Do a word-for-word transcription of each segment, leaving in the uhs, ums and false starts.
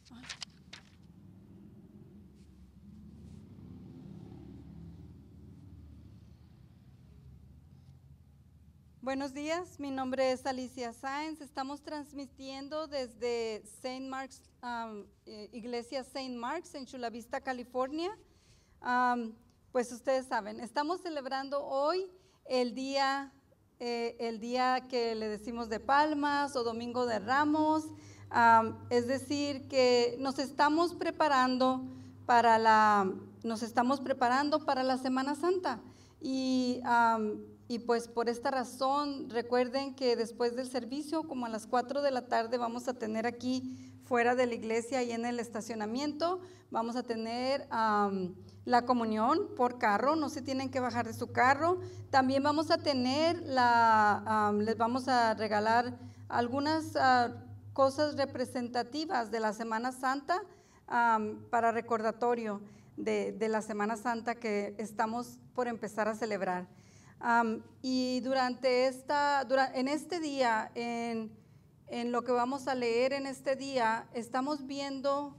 Buenos días, mi nombre es Alicia Sáenz. Estamos transmitiendo desde Saint Mark's, um, eh, Iglesia Saint Mark's en Chula Vista, California. Um, pues ustedes saben, estamos celebrando hoy el día, eh, el día que le decimos de Palmas o Domingo de Ramos. Um, es decir, que nos estamos preparando para la, nos estamos preparando para la Semana Santa. Y um, Y pues por esta razón, recuerden que después del servicio, como a las cuatro de la tarde, vamos a tener aquí fuera de la iglesia y en el estacionamiento, vamos a tener um, la comunión por carro, no se tienen que bajar de su carro. También vamos a tener, la, um, les vamos a regalar algunas uh, cosas representativas de la Semana Santa um, para recordatorio de, de la Semana Santa que estamos por empezar a celebrar. Um, y durante esta, dura, en este día, en, en lo que vamos a leer en este día, estamos viendo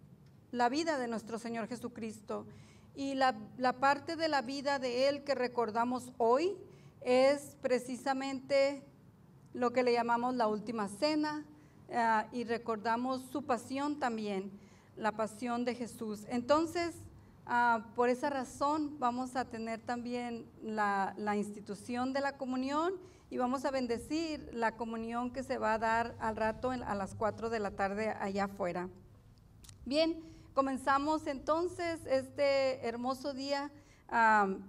la vida de nuestro Señor Jesucristo. Y la, la parte de la vida de Él que recordamos hoy es precisamente lo que le llamamos la última cena, uh, y recordamos su pasión también, la pasión de Jesús. Entonces, Uh, por esa razón vamos a tener también la, la institución de la comunión y vamos a bendecir la comunión que se va a dar al rato en, a las cuatro de la tarde allá afuera. Bien, comenzamos entonces este hermoso día um,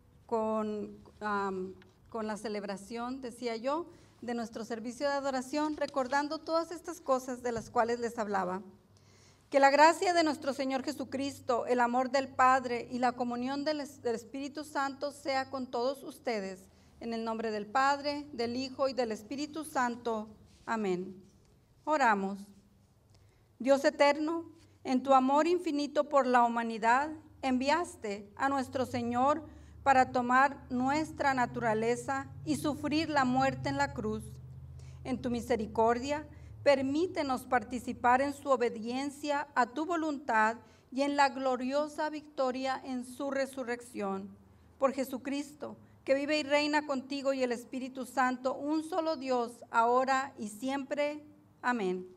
con, um, con la celebración, decía yo, de nuestro servicio de adoración, recordando todas estas cosas de las cuales les hablaba. Que la gracia de nuestro Señor Jesucristo, el amor del Padre y la comunión del, del Espíritu Santo sea con todos ustedes. En el nombre del Padre, del Hijo y del Espíritu Santo. Amén. Oramos. Dios eterno, en tu amor infinito por la humanidad, enviaste a nuestro Señor para tomar nuestra naturaleza y sufrir la muerte en la cruz. En tu misericordia, permítenos participar en su obediencia a tu voluntad y en la gloriosa victoria en su resurrección. Por Jesucristo, que vive y reina contigo y el Espíritu Santo, un solo Dios, ahora y siempre. Amén.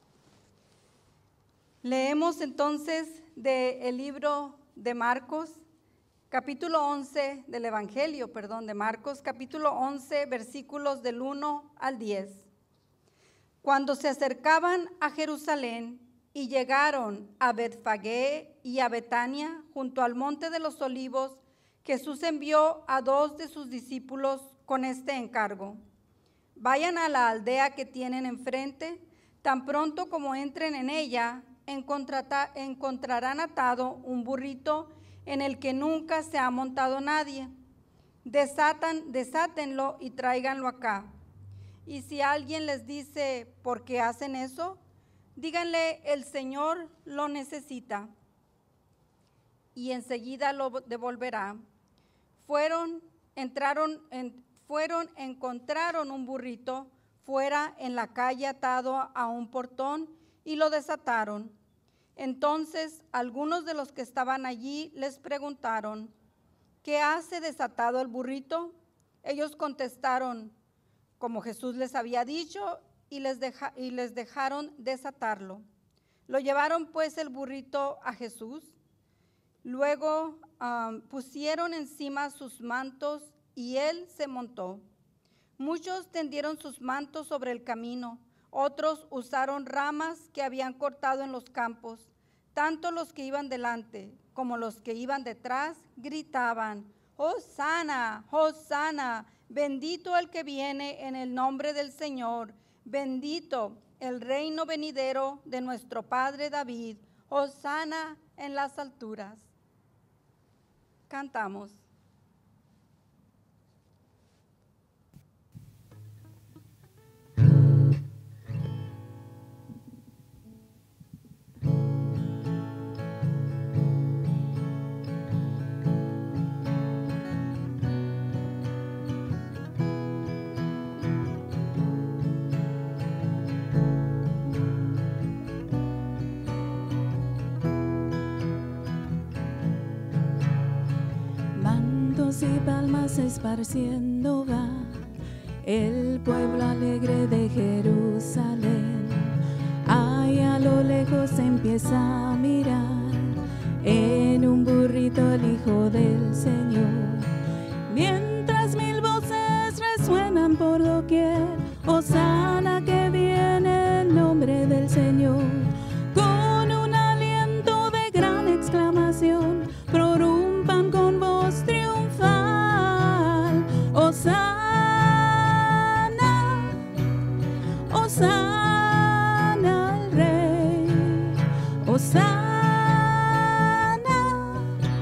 Leemos entonces del libro de Marcos, capítulo once del Evangelio, perdón, de Marcos, capítulo once, versículos del uno al diez. Cuando se acercaban a Jerusalén y llegaron a Betfagé y a Betania, junto al monte de los olivos, Jesús envió a dos de sus discípulos con este encargo: vayan a la aldea que tienen enfrente, tan pronto como entren en ella, encontrarán atado un burrito en el que nunca se ha montado nadie. Desatan, desátenlo y tráiganlo acá. Y si alguien les dice, ¿por qué hacen eso?, díganle, el Señor lo necesita y enseguida lo devolverá. Fueron, entraron, en, fueron, encontraron un burrito fuera en la calle atado a un portón y lo desataron. Entonces algunos de los que estaban allí les preguntaron, ¿qué hace desatado el burrito? Ellos contestaron, como Jesús les había dicho, y les, deja, y les dejaron desatarlo. Lo llevaron pues el burrito a Jesús. Luego um, pusieron encima sus mantos y él se montó. Muchos tendieron sus mantos sobre el camino, otros usaron ramas que habían cortado en los campos. Tanto los que iban delante como los que iban detrás gritaban, ¡Hosana! ¡Hosana! Bendito el que viene en el nombre del Señor, bendito el reino venidero de nuestro Padre David, hosana en las alturas. Cantamos. Cánticos y palmas esparciendo va el pueblo alegre de Jerusalén. Ahí a lo lejos se empieza a mirar en un burrito el Hijo del Señor. Mientras mil voces resuenan por doquier, Hosana, que viene el nombre del Señor. Con un aliento de gran exclamación, prorrumpan con voz triunfal. Hosana, Hosana al Rey. Hosana,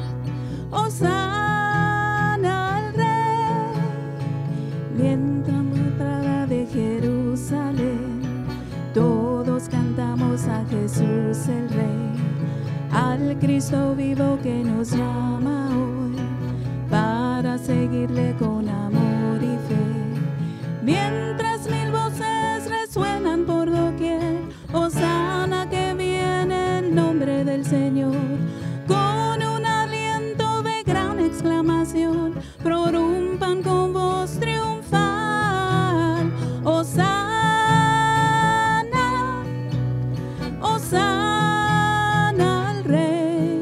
Hosana al Rey. Mientras la entrada de Jerusalén, todos cantamos a Jesús el Rey, al Cristo vivo que nos llama hoy para seguirle con amor y fe. Mientras mil voces resuenan por doquier, Hosana, que viene el nombre del Señor. Con un aliento de gran exclamación, prorrumpan con voz triunfal. Hosana, Hosana al Rey.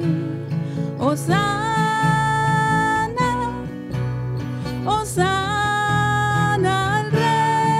Hosana, Hosana al Rey.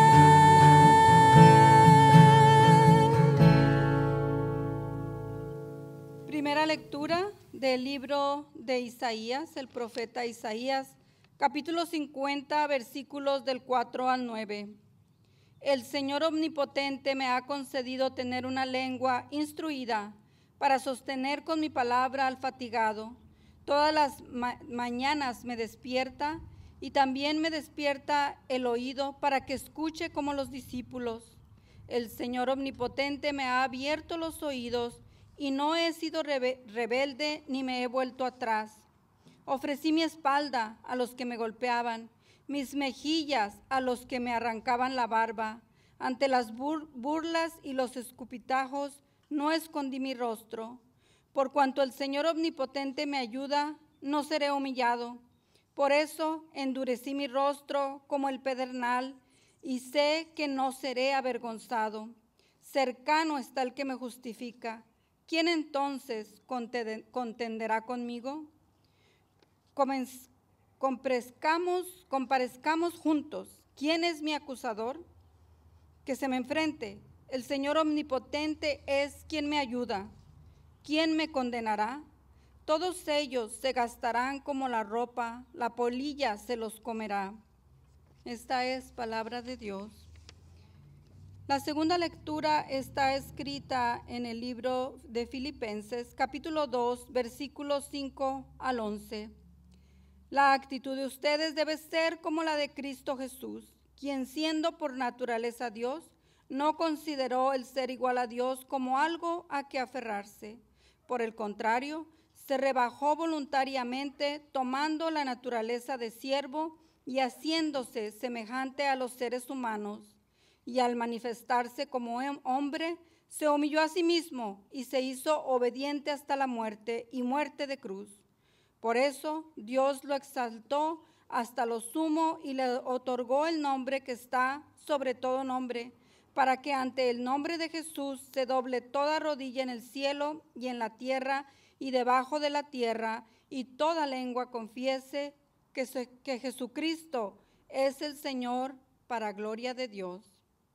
Primera lectura del libro de Isaías, el profeta Isaías, capítulo cincuenta, versículos del cuatro al nueve. El Señor omnipotente me ha concedido tener una lengua instruida para sostener con mi palabra al fatigado. Todas las ma- mañanas me despierta y también me despierta el oído para que escuche como los discípulos. El Señor omnipotente me ha abierto los oídos y no he sido rebe- rebelde ni me he vuelto atrás. Ofrecí mi espalda a los que me golpeaban, mis mejillas a los que me arrancaban la barba. Ante las bur- burlas y los escupitajos no escondí mi rostro. Por cuanto el Señor omnipotente me ayuda, no seré humillado. Por eso endurecí mi rostro como el pedernal y sé que no seré avergonzado. Cercano está el que me justifica. ¿Quién entonces contenderá conmigo? Comenz- Comparezcamos, comparezcamos juntos. ¿Quién es mi acusador? Que se me enfrente. El Señor omnipotente es quien me ayuda. ¿Quién me condenará? Todos ellos se gastarán como la ropa, la polilla se los comerá. Esta es palabra de Dios. La segunda lectura está escrita en el libro de Filipenses, capítulo dos, versículos cinco al once. La actitud de ustedes debe ser como la de Cristo Jesús, quien siendo por naturaleza Dios, no consideró el ser igual a Dios como algo a que aferrarse. Por el contrario, se rebajó voluntariamente, tomando la naturaleza de siervo y haciéndose semejante a los seres humanos. Y al manifestarse como hombre, se humilló a sí mismo y se hizo obediente hasta la muerte y muerte de cruz. Por eso Dios lo exaltó hasta lo sumo y le otorgó el nombre que está sobre todo nombre, para que ante el nombre de Jesús se doble toda rodilla en el cielo y en la tierra y debajo de la tierra, y toda lengua confiese que, se, que Jesucristo es el Señor, para gloria de Dios.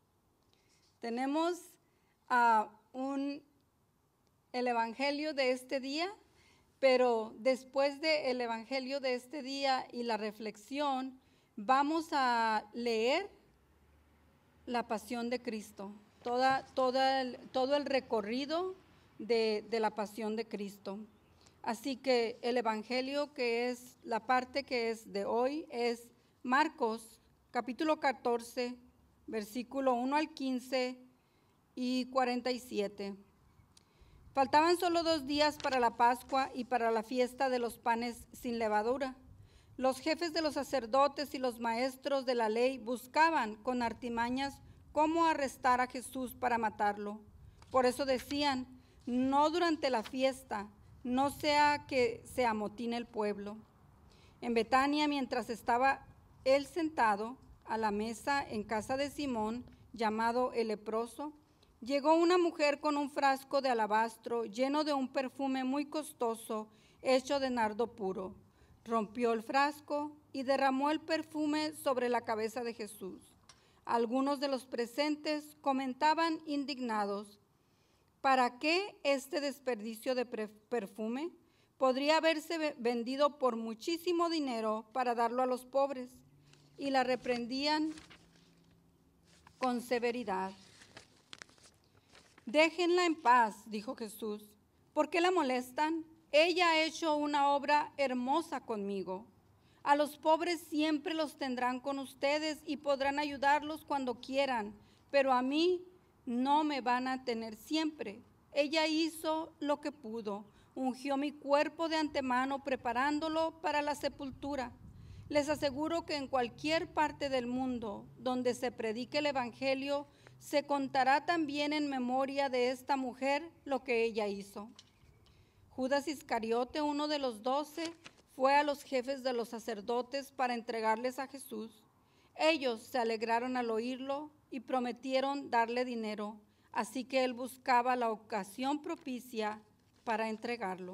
Tenemos uh, un, el evangelio de este día, pero después del evangelio de este día y la reflexión, vamos a leer la pasión de Cristo, toda, toda el, todo el recorrido de, de la pasión de Cristo. Así que el evangelio, que es la parte que es de hoy, es Marcos, capítulo catorce, versículo uno al quince y cuarenta y siete. Faltaban solo dos días para la Pascua y para la fiesta de los panes sin levadura. Los jefes de los sacerdotes y los maestros de la ley buscaban con artimañas cómo arrestar a Jesús para matarlo. Por eso decían: no durante la fiesta, no sea que se amotine el pueblo. En Betania, mientras estaba él sentado a la mesa en casa de Simón, llamado el leproso, llegó una mujer con un frasco de alabastro lleno de un perfume muy costoso, hecho de nardo puro. Rompió el frasco y derramó el perfume sobre la cabeza de Jesús. Algunos de los presentes comentaban indignados: ¿para qué este desperdicio de perfume? Podría haberse vendido por muchísimo dinero para darlo a los pobres. Y la reprendían con severidad. Déjenla en paz, dijo Jesús. ¿Por qué la molestan? Ella ha hecho una obra hermosa conmigo. A los pobres siempre los tendrán con ustedes y podrán ayudarlos cuando quieran, pero a mí no me van a tener siempre. Ella hizo lo que pudo, ungió mi cuerpo de antemano preparándolo para la sepultura. Les aseguro que en cualquier parte del mundo donde se predique el evangelio, se contará también en memoria de esta mujer lo que ella hizo. Judas Iscariote, uno de los doce, fue a los jefes de los sacerdotes para entregarles a Jesús. Ellos se alegraron al oírlo y prometieron darle dinero, así que él buscaba la ocasión propicia para entregarlo.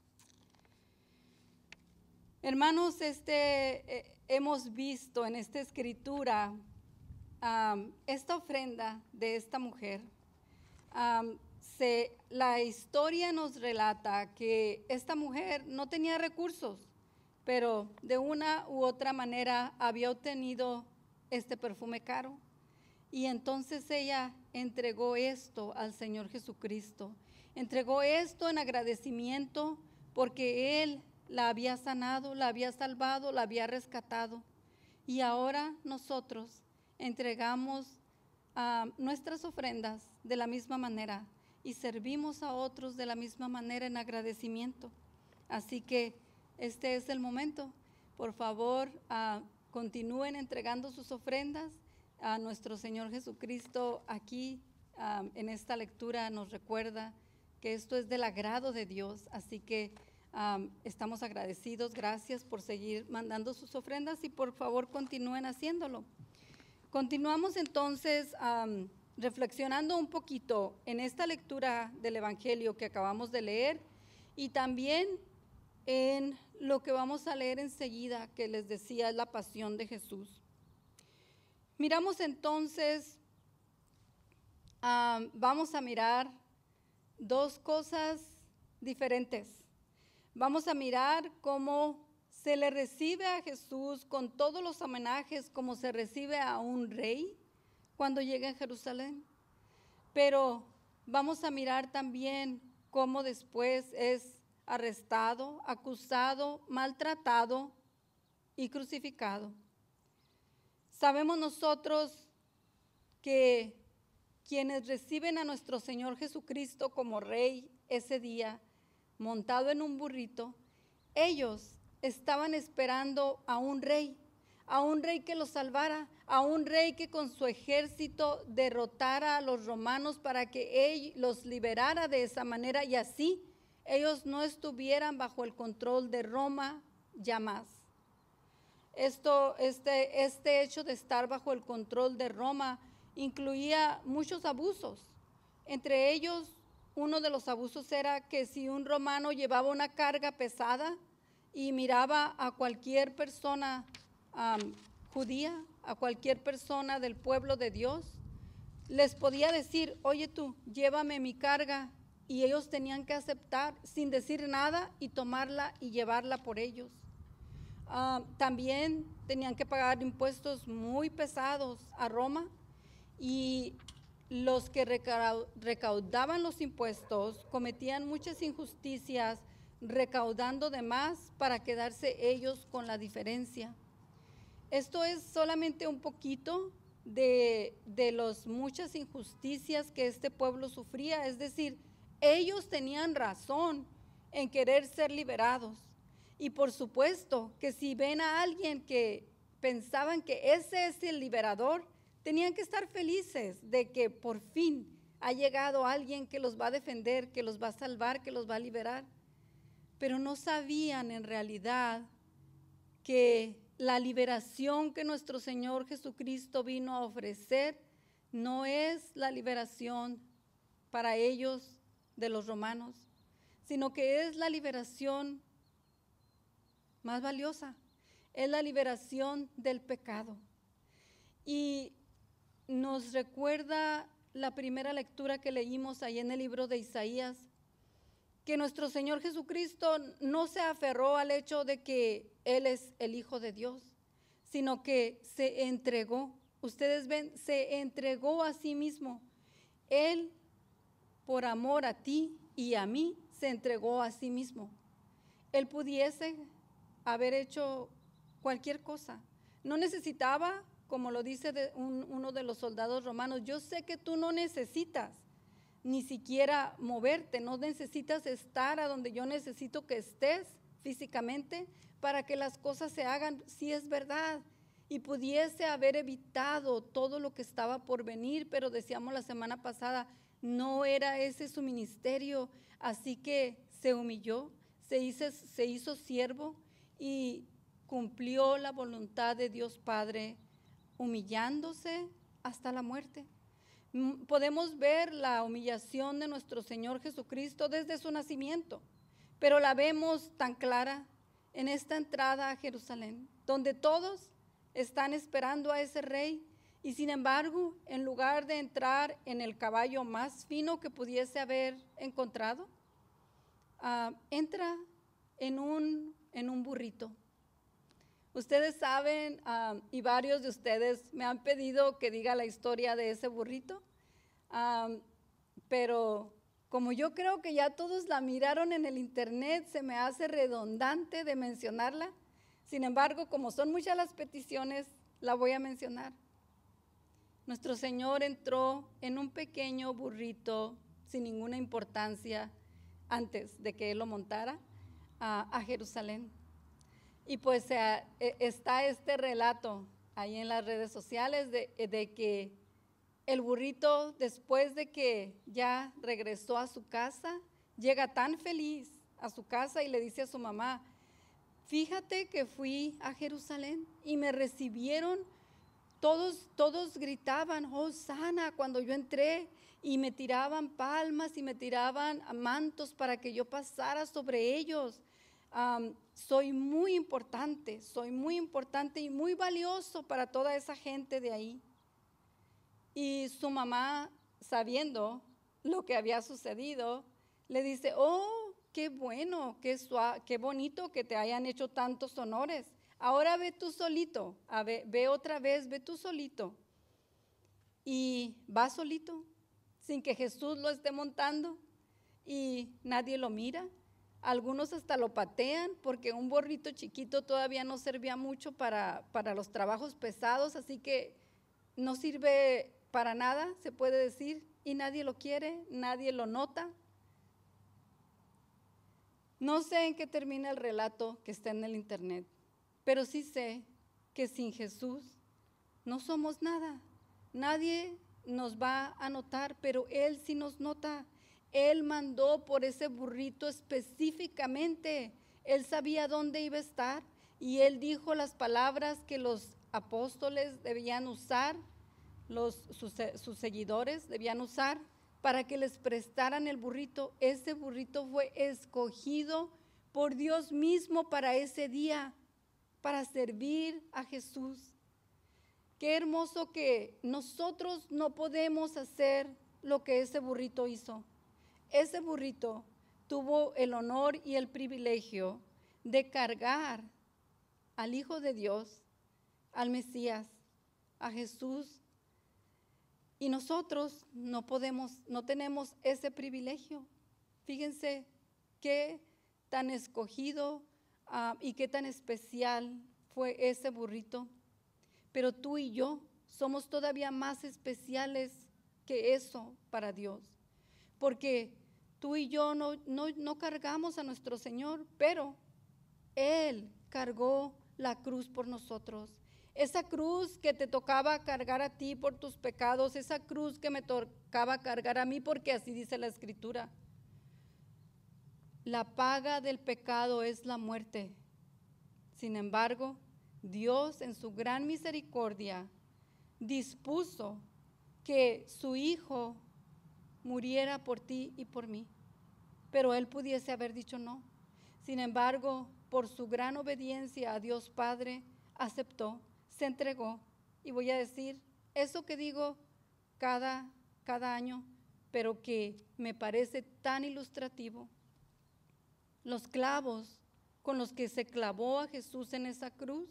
Hermanos, este, eh, hemos visto en esta escritura um, esta ofrenda de esta mujer. Um, se, la historia nos relata que esta mujer no tenía recursos, pero de una u otra manera había obtenido este perfume caro. Y entonces ella entregó esto al Señor Jesucristo. Entregó esto en agradecimiento porque Él la había sanado, la había salvado, la había rescatado. Y ahora nosotros entregamos uh, nuestras ofrendas de la misma manera y servimos a otros de la misma manera en agradecimiento. Así que este es el momento. Por favor, uh, continúen entregando sus ofrendas a nuestro Señor Jesucristo. Aquí uh, en esta lectura nos recuerda que esto es del agrado de Dios. Así que Um, estamos agradecidos, gracias por seguir mandando sus ofrendas y por favor continúen haciéndolo. Continuamos entonces um, reflexionando un poquito en esta lectura del Evangelio que acabamos de leer y también en lo que vamos a leer enseguida, que les decía es la pasión de Jesús. Miramos entonces, um, vamos a mirar dos cosas diferentes. Vamos a mirar cómo se le recibe a Jesús con todos los homenajes como se recibe a un rey cuando llega a Jerusalén. Pero vamos a mirar también cómo después es arrestado, acusado, maltratado y crucificado. Sabemos nosotros que quienes reciben a nuestro Señor Jesucristo como Rey ese día, montado en un burrito, ellos estaban esperando a un rey, a un rey que los salvara, a un rey que con su ejército derrotara a los romanos para que él los liberara de esa manera y así ellos no estuvieran bajo el control de Roma ya más. Esto, este, este hecho de estar bajo el control de Roma incluía muchos abusos, entre ellos uno de los abusos era que si un romano llevaba una carga pesada y miraba a cualquier persona um, judía, a cualquier persona del pueblo de Dios, les podía decir, oye tú, llévame mi carga, y ellos tenían que aceptar sin decir nada y tomarla y llevarla por ellos. Uh, también tenían que pagar impuestos muy pesados a Roma y los que recaudaban los impuestos cometían muchas injusticias recaudando de más para quedarse ellos con la diferencia. Esto es solamente un poquito de, de las muchas injusticias que este pueblo sufría, es decir, ellos tenían razón en querer ser liberados. Y por supuesto que si ven a alguien que pensaban que ese es el liberador, tenían que estar felices de que por fin ha llegado alguien que los va a defender, que los va a salvar, que los va a liberar. Pero no sabían en realidad que la liberación que nuestro Señor Jesucristo vino a ofrecer no es la liberación para ellos de los romanos, sino que es la liberación más valiosa, es la liberación del pecado. Y nos recuerda la primera lectura que leímos ahí en el libro de Isaías, que nuestro Señor Jesucristo no se aferró al hecho de que Él es el Hijo de Dios, sino que se entregó. Ustedes ven, se entregó a sí mismo. Él, por amor a ti y a mí, se entregó a sí mismo. Él pudiese haber hecho cualquier cosa. No necesitaba, como lo dice de un, uno de los soldados romanos, yo sé que tú no necesitas ni siquiera moverte, no necesitas estar a donde yo necesito que estés físicamente para que las cosas se hagan, si es verdad. Y pudiese haber evitado todo lo que estaba por venir, pero decíamos la semana pasada, no era ese su ministerio, así que se humilló, se hizo, se hizo siervo y cumplió la voluntad de Dios Padre, humillándose hasta la muerte. Podemos ver la humillación de nuestro Señor Jesucristo desde su nacimiento, pero la vemos tan clara en esta entrada a Jerusalén, donde todos están esperando a ese rey y sin embargo, en lugar de entrar en el caballo más fino que pudiese haber encontrado, uh, entra en un, en un burrito. Ustedes saben, um, y varios de ustedes me han pedido que diga la historia de ese burrito, um, pero como yo creo que ya todos la miraron en el internet, se me hace redundante de mencionarla. Sin embargo, como son muchas las peticiones, la voy a mencionar. Nuestro Señor entró en un pequeño burrito sin ninguna importancia antes de que Él lo montara a, a Jerusalén. Y pues eh, está este relato ahí en las redes sociales de, de que el burrito, después de que ya regresó a su casa, llega tan feliz a su casa y le dice a su mamá, fíjate que fui a Jerusalén y me recibieron, todos, todos gritaban, Hosana, cuando yo entré, y me tiraban palmas y me tiraban mantos para que yo pasara sobre ellos. Um, soy muy importante, soy muy importante y muy valioso para toda esa gente de ahí. Y su mamá, sabiendo lo que había sucedido, le dice, oh, qué bueno, qué, suave, qué bonito que te hayan hecho tantos honores. Ahora ve tú solito, a ver, ve otra vez, ve tú solito. Y va solito, sin que Jesús lo esté montando y nadie lo mira. Algunos hasta lo patean porque un burrito chiquito todavía no servía mucho para, para los trabajos pesados, así que no sirve para nada, se puede decir, y nadie lo quiere, nadie lo nota. No sé en qué termina el relato que está en el internet, pero sí sé que sin Jesús no somos nada. Nadie nos va a notar, pero Él sí nos nota. Él mandó por ese burrito específicamente. Él sabía dónde iba a estar y Él dijo las palabras que los apóstoles debían usar, los, sus, sus seguidores debían usar para que les prestaran el burrito. Ese burrito fue escogido por Dios mismo para ese día, para servir a Jesús. Qué hermoso que nosotros no podemos hacer lo que ese burrito hizo. Ese burrito tuvo el honor y el privilegio de cargar al Hijo de Dios, al Mesías, a Jesús. Y nosotros no podemos, no tenemos ese privilegio. Fíjense qué tan escogido uh, y qué tan especial fue ese burrito. Pero tú y yo somos todavía más especiales que eso para Dios. Porque tú y yo no, no, no cargamos a nuestro Señor, pero Él cargó la cruz por nosotros. Esa cruz que te tocaba cargar a ti por tus pecados, esa cruz que me tocaba cargar a mí, porque así dice la Escritura. La paga del pecado es la muerte. Sin embargo, Dios en su gran misericordia dispuso que su Hijo muriera por ti y por mí. Pero Él pudiese haber dicho no. Sin embargo, por su gran obediencia a Dios Padre, aceptó, se entregó. Y voy a decir eso que digo cada, cada año, pero que me parece tan ilustrativo. Los clavos con los que se clavó a Jesús en esa cruz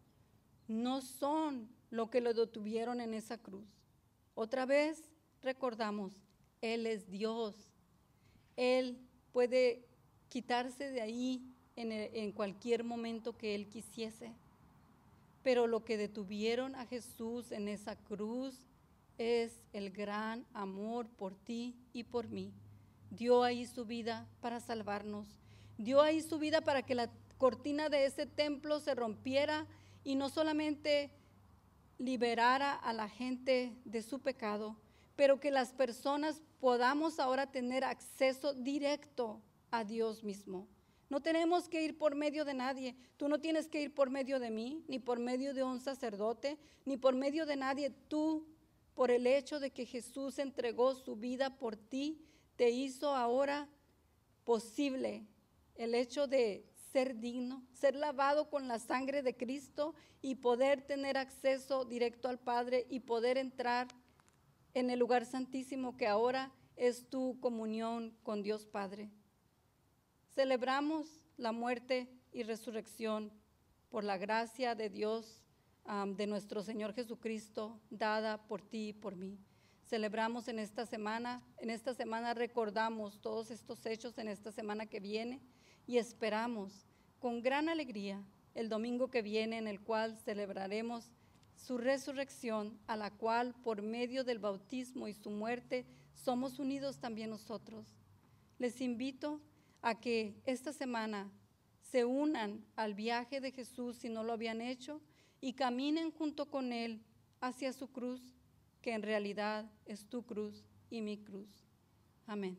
no son lo que lo detuvieron en esa cruz. Otra vez recordamos, Él es Dios. Él puede quitarse de ahí en, el, en cualquier momento que Él quisiese. Pero lo que detuvieron a Jesús en esa cruz es el gran amor por ti y por mí. Dio ahí su vida para salvarnos. Dio ahí su vida para que la cortina de ese templo se rompiera y no solamente liberara a la gente de su pecado, pero que las personas podamos ahora tener acceso directo a Dios mismo. No tenemos que ir por medio de nadie. Tú no tienes que ir por medio de mí, ni por medio de un sacerdote, ni por medio de nadie. Tú, por el hecho de que Jesús entregó su vida por ti, te hizo ahora posible el hecho de ser digno, ser lavado con la sangre de Cristo y poder tener acceso directo al Padre y poder entrar en el lugar santísimo que ahora es tu comunión con Dios Padre. Celebramos la muerte y resurrección por la gracia de Dios, um, de nuestro Señor Jesucristo, dada por ti y por mí. Celebramos en esta semana, en esta semana recordamos todos estos hechos en esta semana que viene y esperamos con gran alegría el domingo que viene, en el cual celebraremos su resurrección, a la cual por medio del bautismo y su muerte somos unidos también nosotros. Les invito a que esta semana se unan al viaje de Jesús si no lo habían hecho y caminen junto con Él hacia su cruz, que en realidad es tu cruz y mi cruz. Amén.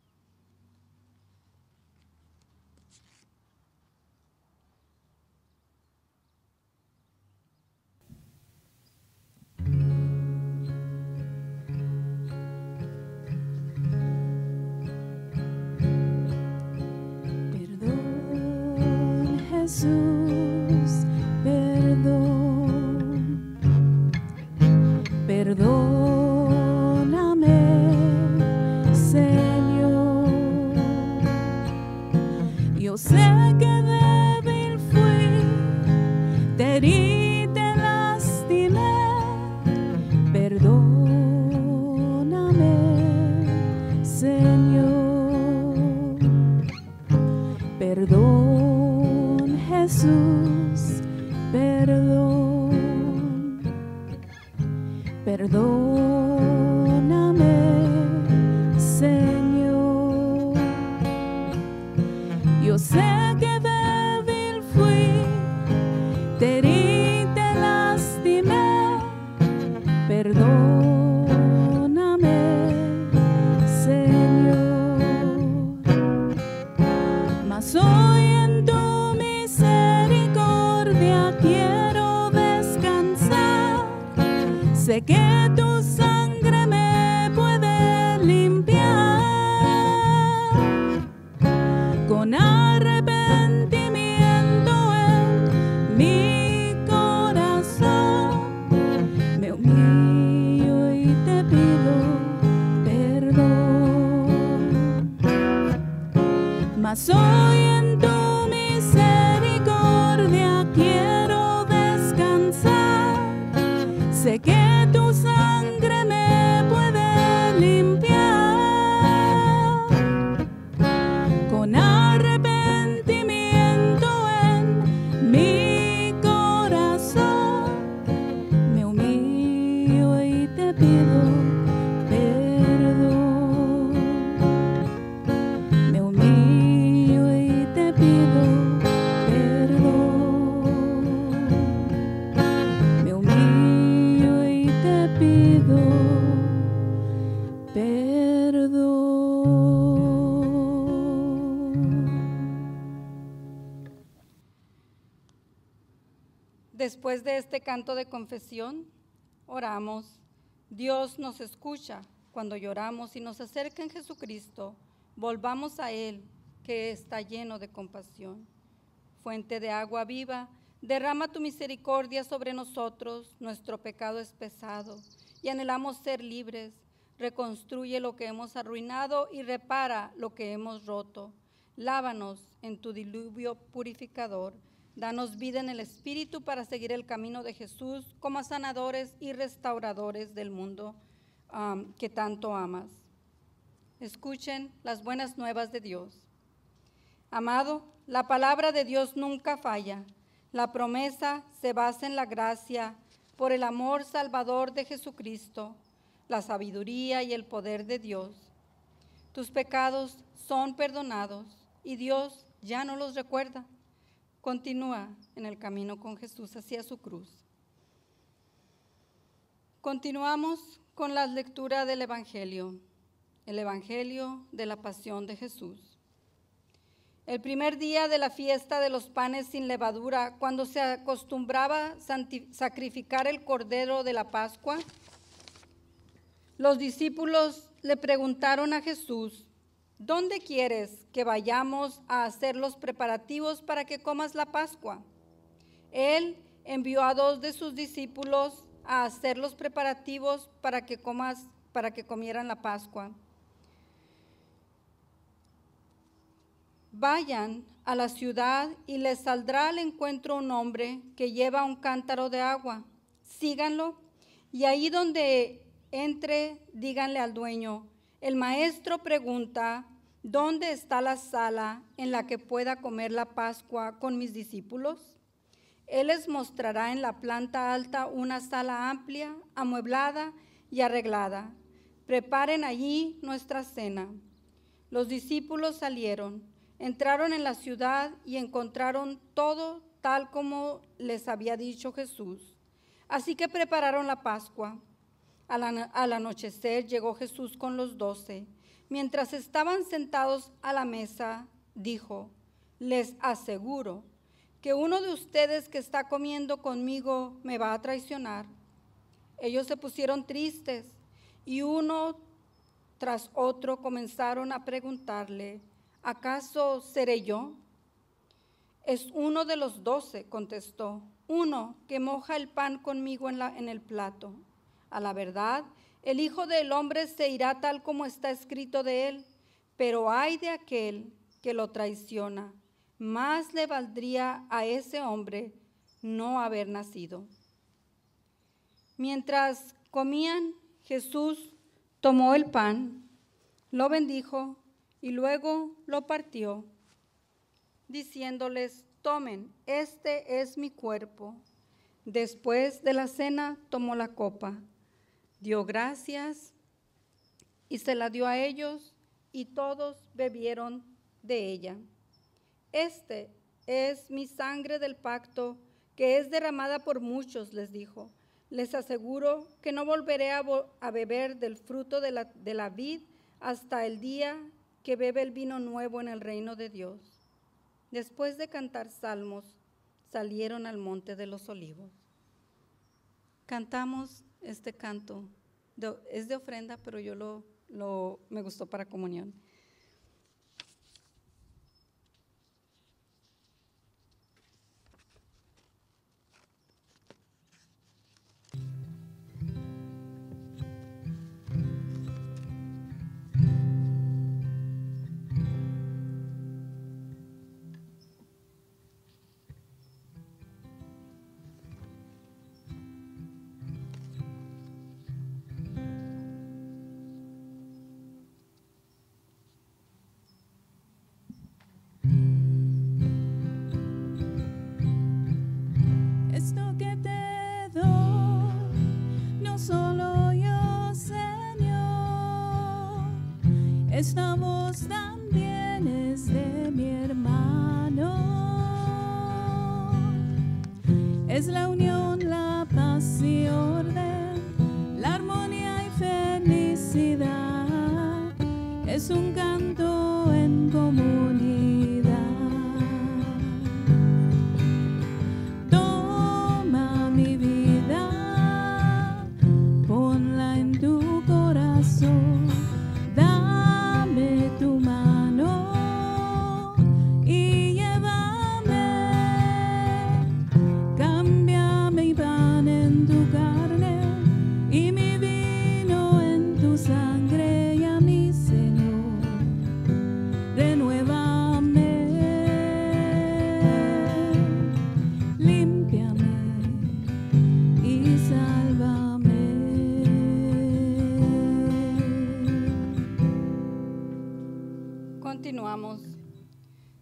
Jesús, perdón, perdóname, Señor. Yo sé que débil fui, te herí, te lastimé, perdóname, Señor, perdón. Jesús, perdón, perdóname, Señor. Yo sé que débil fui, te herí, te lastimé, perdóname, Señor. Mas hoy en tu quiero descansar, sé que tu sangre me puede limpiar. Con arrepentimiento en mi corazón me humillo y te pido perdón. Mas hoy en tu misericordia quiero descansar, sé que tu sangre me puede limpiar. Con arrepentimiento en mi corazón me humillo y te pido perdón. Me humillo y Después de este canto de confesión, oramos. Dios nos escucha cuando lloramos y nos acerca en Jesucristo. Volvamos a Él, que está lleno de compasión. Fuente de agua viva, derrama tu misericordia sobre nosotros. Nuestro pecado es pesado y anhelamos ser libres. Reconstruye lo que hemos arruinado y repara lo que hemos roto. Lávanos en tu diluvio purificador. Danos vida en el Espíritu para seguir el camino de Jesús como sanadores y restauradores del mundo um, que tanto amas. Escuchen las buenas nuevas de Dios. Amado, la palabra de Dios nunca falla. La promesa se basa en la gracia por el amor salvador de Jesucristo, la sabiduría y el poder de Dios. Tus pecados son perdonados y Dios ya no los recuerda. Continúa en el camino con Jesús hacia su cruz. Continuamos con la lectura del Evangelio, el Evangelio de la Pasión de Jesús. El primer día de la fiesta de los panes sin levadura, cuando se acostumbraba sacrificar el cordero de la Pascua, los discípulos le preguntaron a Jesús: ¿dónde quieres que vayamos a hacer los preparativos para que comas la Pascua? Él envió a dos de sus discípulos a hacer los preparativos para que comas, para que comieran la Pascua. Vayan a la ciudad y les saldrá al encuentro un hombre que lleva un cántaro de agua. Síganlo y ahí donde entre, díganle al dueño: el maestro pregunta, ¿dónde está la sala en la que pueda comer la Pascua con mis discípulos? Él les mostrará en la planta alta una sala amplia, amueblada y arreglada. Preparen allí nuestra cena. Los discípulos salieron, entraron en la ciudad y encontraron todo tal como les había dicho Jesús. Así que prepararon la Pascua. Al, al anochecer llegó Jesús con los doce. Mientras estaban sentados a la mesa, dijo: les aseguro que uno de ustedes que está comiendo conmigo me va a traicionar. Ellos se pusieron tristes y uno tras otro comenzaron a preguntarle: ¿acaso seré yo? Es uno de los doce, contestó, uno que moja el pan conmigo en, la, en el plato. A la verdad, el Hijo del Hombre se irá tal como está escrito de él, pero ay de aquel que lo traiciona. Más le valdría a ese hombre no haber nacido. Mientras comían, Jesús tomó el pan, lo bendijo y luego lo partió, diciéndoles: tomen, este es mi cuerpo. Después de la cena tomó la copa, dio gracias y se la dio a ellos, y todos bebieron de ella. Este es mi sangre del pacto, que es derramada por muchos, les dijo. Les aseguro que no volveré a, a beber del fruto de la, de la vid hasta el día que bebe el vino nuevo en el reino de Dios. Después de cantar salmos, salieron al monte de los olivos. Cantamos este canto, de, es de ofrenda, pero yo lo, lo me gustó para comunión. Esta voz también es de mi hermano. Es la unión, la paz y orden, la armonía y felicidad. Es un canto en comunidad. Toma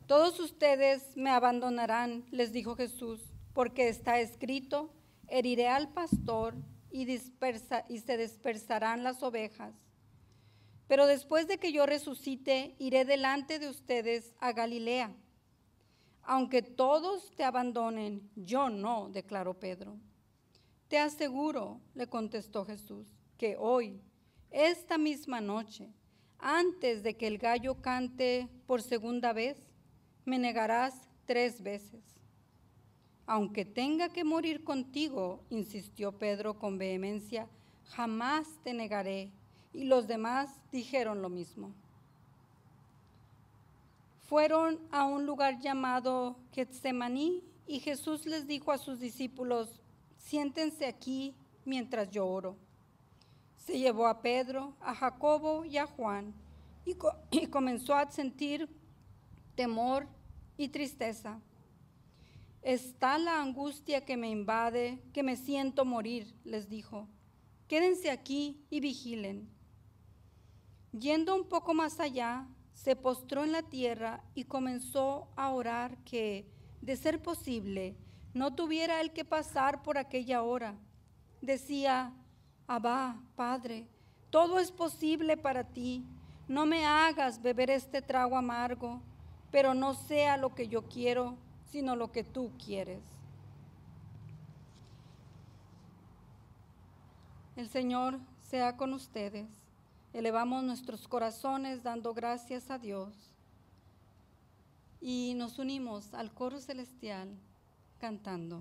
Todos ustedes me abandonarán, les dijo Jesús, porque está escrito, heriré al pastor y, dispersa, y se dispersarán las ovejas. Pero después de que yo resucite, iré delante de ustedes a Galilea. Aunque todos te abandonen, yo no, declaró Pedro. Te aseguro, le contestó Jesús, que hoy, esta misma noche, antes de que el gallo cante por segunda vez, me negarás tres veces. Aunque tenga que morir contigo, insistió Pedro con vehemencia, jamás te negaré. Y los demás dijeron lo mismo. Fueron a un lugar llamado Getsemaní y Jesús les dijo a sus discípulos, siéntense aquí mientras yo oro. Se llevó a Pedro, a Jacobo y a Juan y, co- y comenzó a sentir temor y tristeza. Está la angustia que me invade, que me siento morir, les dijo. Quédense aquí y vigilen. Yendo un poco más allá, se postró en la tierra y comenzó a orar que, de ser posible, no tuviera él que pasar por aquella hora. Decía, Abba, Padre, todo es posible para ti. No me hagas beber este trago amargo, pero no sea lo que yo quiero, sino lo que tú quieres. El Señor sea con ustedes. Elevamos nuestros corazones dando gracias a Dios y nos unimos al coro celestial cantando.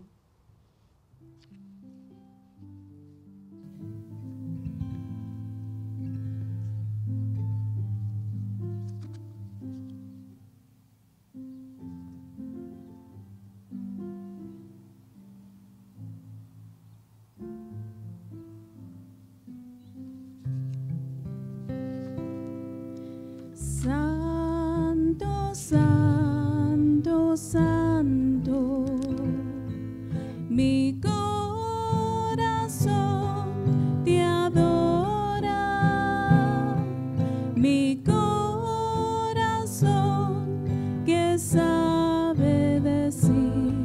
Santo, santo, santo, mi corazón te adora, mi corazón que sabe decir,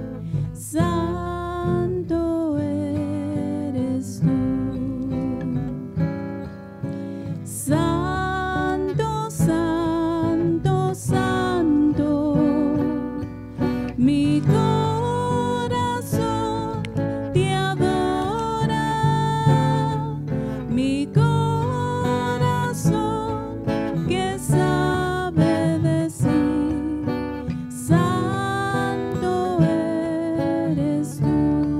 santo eres tú. Santo, santo, santo, mi corazón te adora, mi corazón que sabe decir, santo eres tú.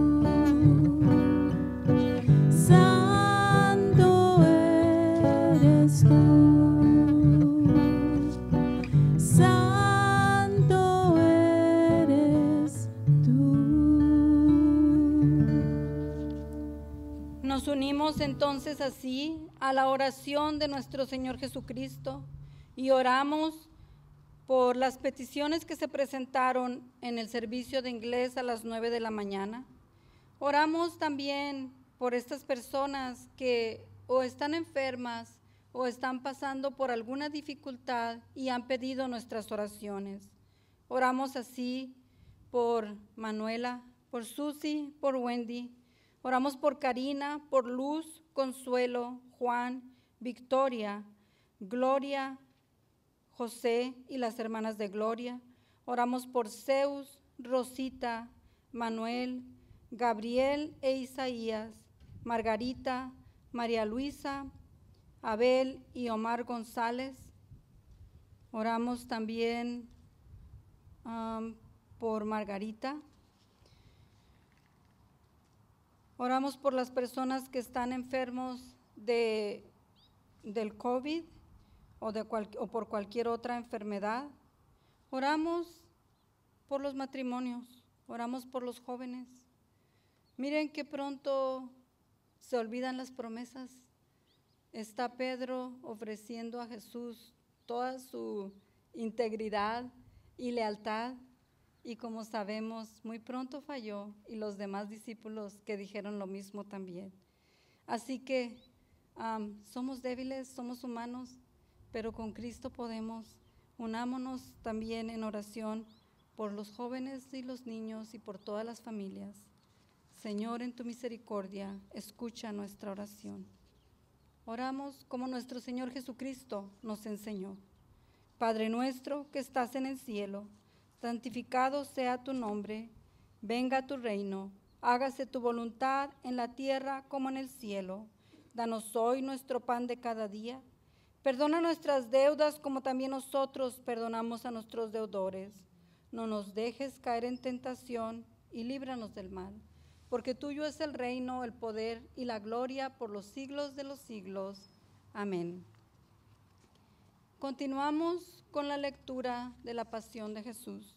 Santo eres tú, santo eres tú. Nos unimos entonces así a la oración de nuestro Señor Jesucristo y oramos por las peticiones que se presentaron en el servicio de inglés a las nueve de la mañana. Oramos también por estas personas que o están enfermas o están pasando por alguna dificultad y han pedido nuestras oraciones. Oramos así por Manuela, por Susi, por Wendy. Oramos por Karina, por Luz, Consuelo, Juan, Victoria, Gloria, José y las hermanas de Gloria. Oramos por Zeus, Rosita, Manuel, Gabriel e Isaías, Margarita, María Luisa, Abel y Omar González. Oramos también um, por Margarita. Oramos por las personas que están enfermos de, del COVID o, de cual, o por cualquier otra enfermedad. Oramos por los matrimonios, oramos por los jóvenes. Miren que pronto se olvidan las promesas. Está Pedro ofreciendo a Jesús toda su integridad y lealtad, y como sabemos, muy pronto falló, y los demás discípulos que dijeron lo mismo también. Así que um, somos débiles, somos humanos, pero con Cristo podemos. Unámonos también en oración por los jóvenes y los niños y por todas las familias. Señor, en tu misericordia, escucha nuestra oración. Oramos como nuestro Señor Jesucristo nos enseñó. Padre nuestro que estás en el cielo, santificado sea tu nombre, venga tu reino, hágase tu voluntad en la tierra como en el cielo. Danos hoy nuestro pan de cada día. Perdona nuestras deudas como también nosotros perdonamos a nuestros deudores. No nos dejes caer en tentación y líbranos del mal, porque tuyo es el reino, el poder y la gloria por los siglos de los siglos. Amén. Continuamos con la lectura de la pasión de Jesús.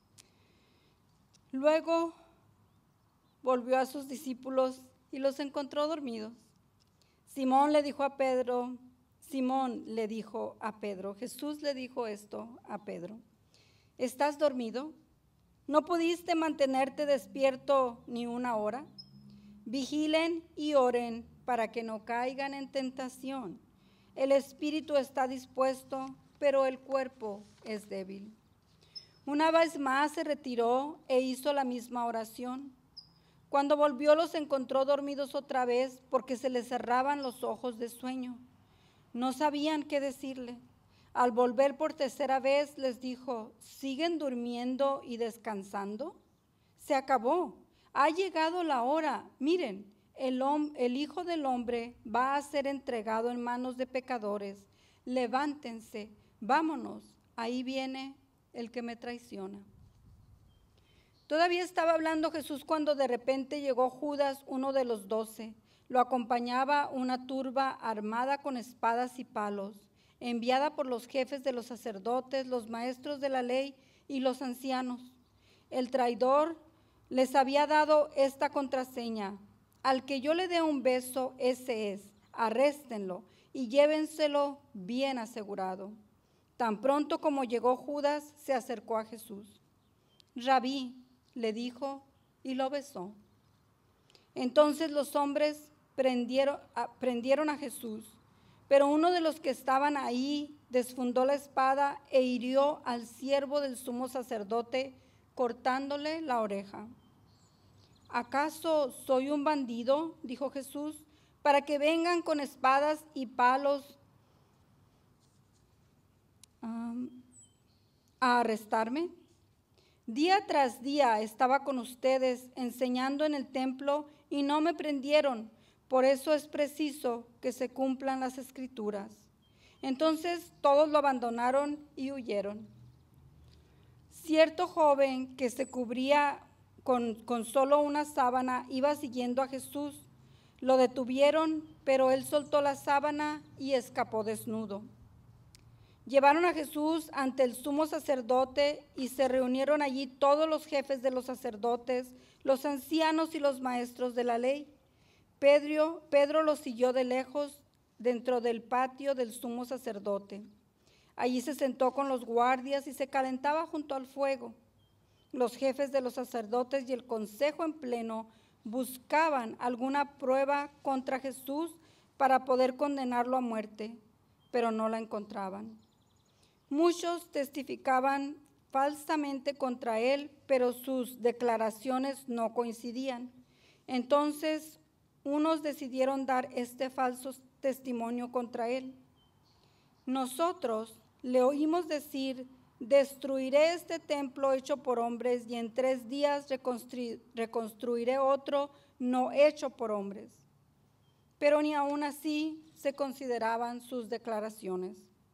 Luego volvió a sus discípulos y los encontró dormidos. Simón le dijo a Pedro, Simón le dijo a Pedro, Jesús le dijo esto a Pedro: ¿estás dormido? ¿No pudiste mantenerte despierto ni una hora? Vigilen y oren para que no caigan en tentación. El espíritu está dispuesto, pero el cuerpo es débil. Una vez más se retiró e hizo la misma oración. Cuando volvió los encontró dormidos otra vez porque se les cerraban los ojos de sueño. No sabían qué decirle. Al volver por tercera vez les dijo: ¿siguen durmiendo y descansando? Se acabó. Ha llegado la hora. Miren, el, el Hijo del Hombre va a ser entregado en manos de pecadores. Levántense, vámonos. Ahí viene el que me traiciona. Todavía estaba hablando Jesús cuando de repente llegó Judas, uno de los doce. Lo acompañaba una turba armada con espadas y palos, enviada por los jefes de los sacerdotes, los maestros de la ley y los ancianos. El traidor les había dado esta contraseña: al que yo le dé un beso, ese es, arréstenlo y llévenselo bien asegurado. Tan pronto como llegó Judas, se acercó a Jesús. Rabí, le dijo, y lo besó. Entonces los hombres prendieron a, prendieron a Jesús, pero uno de los que estaban ahí desfundó la espada e hirió al siervo del sumo sacerdote, cortándole la oreja. ¿Acaso soy un bandido?, dijo Jesús, para que vengan con espadas y palos um, a arrestarme. Día tras día estaba con ustedes enseñando en el templo y no me prendieron. Por eso es preciso que se cumplan las Escrituras. Entonces todos lo abandonaron y huyeron. Cierto joven que se cubría con, con solo una sábana iba siguiendo a Jesús. Lo detuvieron, pero él soltó la sábana y escapó desnudo. Llevaron a Jesús ante el sumo sacerdote y se reunieron allí todos los jefes de los sacerdotes, los ancianos y los maestros de la ley. Pedro, Pedro lo siguió de lejos dentro del patio del sumo sacerdote. Allí se sentó con los guardias y se calentaba junto al fuego. Los jefes de los sacerdotes y el consejo en pleno buscaban alguna prueba contra Jesús para poder condenarlo a muerte, pero no la encontraban. Muchos testificaban falsamente contra él, pero sus declaraciones no coincidían. Entonces, unos decidieron dar este falso testimonio contra él. Nosotros le oímos decir: destruiré este templo hecho por hombres y en tres días reconstru- reconstruiré otro no hecho por hombres. Pero ni aún así se consideraban sus declaraciones.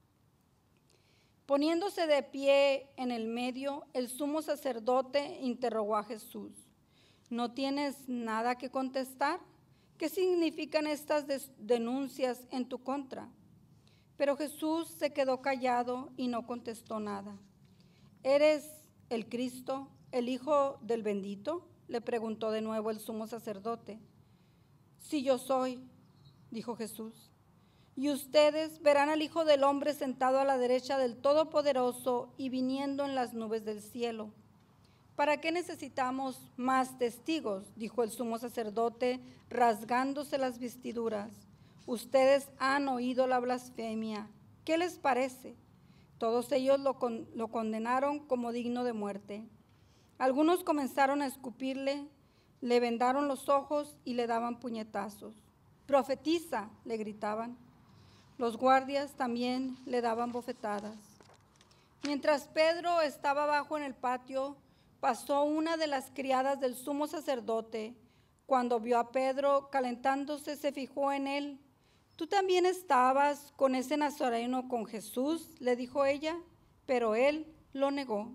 Poniéndose de pie en el medio, el sumo sacerdote interrogó a Jesús: ¿no tienes nada que contestar? ¿Qué significan estas denuncias en tu contra? Pero Jesús se quedó callado y no contestó nada. ¿Eres el Cristo, el Hijo del Bendito?, le preguntó de nuevo el sumo sacerdote. Sí, yo soy, dijo Jesús. Y ustedes verán al Hijo del Hombre sentado a la derecha del Todopoderoso y viniendo en las nubes del cielo. ¿Para qué necesitamos más testigos?, dijo el sumo sacerdote, rasgándose las vestiduras. Ustedes han oído la blasfemia. ¿Qué les parece? Todos ellos lo, con, lo condenaron como digno de muerte. Algunos comenzaron a escupirle, le vendaron los ojos y le daban puñetazos. «Profetiza», le gritaban. Los guardias también le daban bofetadas. Mientras Pedro estaba abajo en el patio, pasó una de las criadas del sumo sacerdote. Cuando vio a Pedro calentándose, se fijó en él. «¿Tú también estabas con ese nazareno, con Jesús?», le dijo ella, pero él lo negó.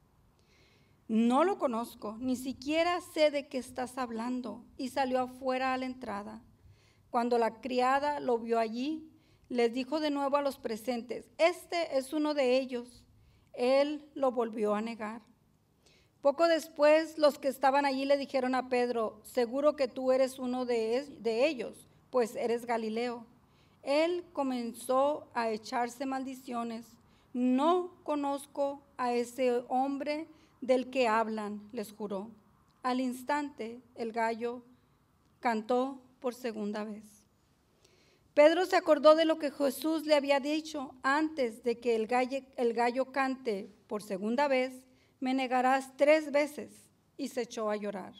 «No lo conozco, ni siquiera sé de qué estás hablando», y salió afuera a la entrada. Cuando la criada lo vio allí, les dijo de nuevo a los presentes: «Este es uno de ellos». Él lo volvió a negar. Poco después, los que estaban allí le dijeron a Pedro: «Seguro que tú eres uno de, es, de ellos, pues eres Galileo». Él comenzó a echarse maldiciones. «No conozco a ese hombre del que hablan», les juró. Al instante, el gallo cantó por segunda vez. Pedro se acordó de lo que Jesús le había dicho: «Antes de que el gallo, el gallo cante por segunda vez, me negarás tres veces», y se echó a llorar.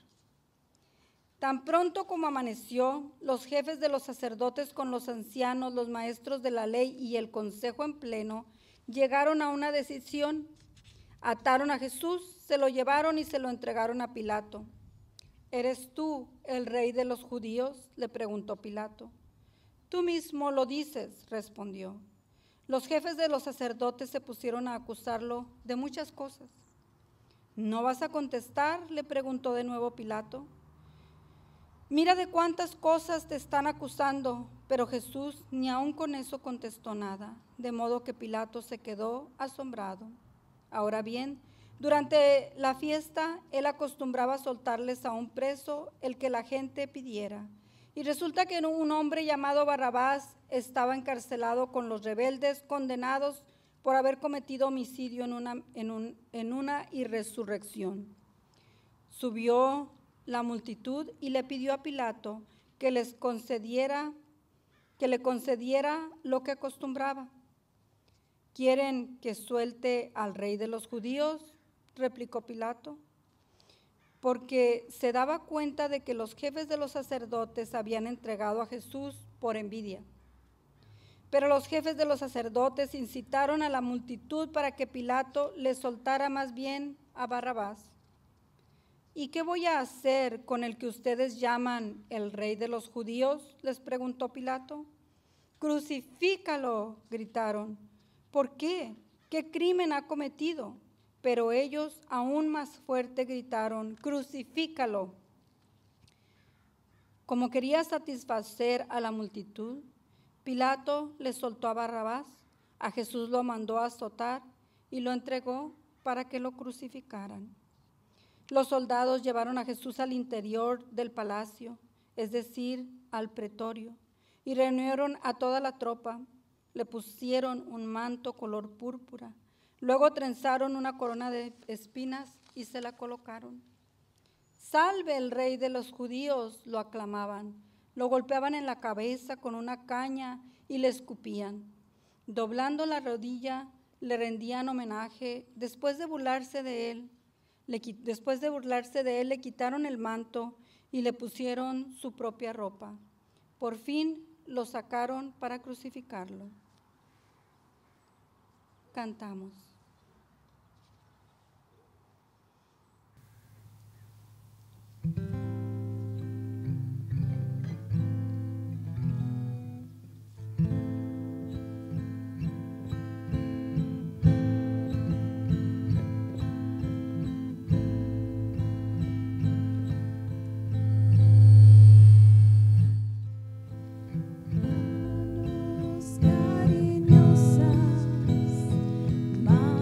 Tan pronto como amaneció, los jefes de los sacerdotes con los ancianos, los maestros de la ley y el consejo en pleno llegaron a una decisión. Ataron a Jesús, se lo llevaron y se lo entregaron a Pilato. «¿Eres tú el rey de los judíos?», le preguntó Pilato. «Tú mismo lo dices», respondió. Los jefes de los sacerdotes se pusieron a acusarlo de muchas cosas. «¿No vas a contestar?», le preguntó de nuevo Pilato. «Mira de cuántas cosas te están acusando», pero Jesús ni aun con eso contestó nada, de modo que Pilato se quedó asombrado. Ahora bien, durante la fiesta, él acostumbraba a soltarles a un preso el que la gente pidiera. Y resulta que un hombre llamado Barrabás estaba encarcelado con los rebeldes, condenados por haber cometido homicidio en una, en un, en una irresurrección. Subió la multitud y le pidió a Pilato que les concediera, que le concediera lo que acostumbraba. «¿Quieren que suelte al rey de los judíos?», replicó Pilato, porque se daba cuenta de que los jefes de los sacerdotes habían entregado a Jesús por envidia. Pero los jefes de los sacerdotes incitaron a la multitud para que Pilato le soltara más bien a Barrabás. «¿Y qué voy a hacer con el que ustedes llaman el rey de los judíos?», les preguntó Pilato. «Crucifícalo», gritaron. «¿Por qué? ¿Qué crimen ha cometido?». Pero ellos aún más fuerte gritaron: «Crucifícalo». Como quería satisfacer a la multitud, Pilato le soltó a Barrabás, a Jesús lo mandó a azotar y lo entregó para que lo crucificaran. Los soldados llevaron a Jesús al interior del palacio, es decir, al pretorio, y reunieron a toda la tropa. Le pusieron un manto color púrpura, luego trenzaron una corona de espinas y se la colocaron. «¡Salve el rey de los judíos!», lo aclamaban. Lo golpeaban en la cabeza con una caña y le escupían. Doblando la rodilla, le rendían homenaje. Después de burlarse de él, le, después de burlarse de él, le quitaron el manto y le pusieron su propia ropa. Por fin lo sacaron para crucificarlo. Cantamos. Manos cariñosas,